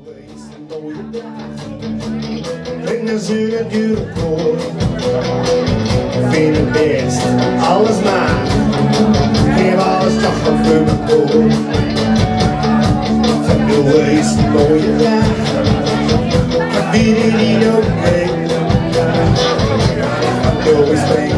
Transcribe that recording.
Breng een zuur en dure kool. Vind het best, alles maar. Geef alles toch op voor mijn kool. Vandoe is een mooie dag. Ik heb hier niet op mee. Vandoe is mee.